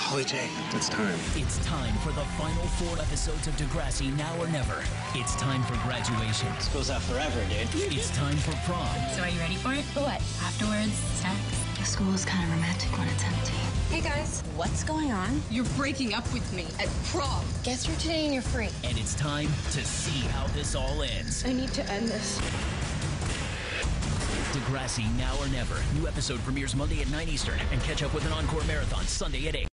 Holly J, it's time. It's time for the final 4 episodes of Degrassi Now or Never. It's time for graduation. This goes out forever, dude. It's time for prom. So are you ready for it? For what? Afterwards, sex. The school is kind of romantic when it's empty. Hey guys, what's going on? You're breaking up with me at prom. Guess you're today and you're free. And it's time to see how this all ends. I need to end this. Degrassi Now or Never. New episode premieres Monday at 9 Eastern and catch up with an encore marathon Sunday at 8.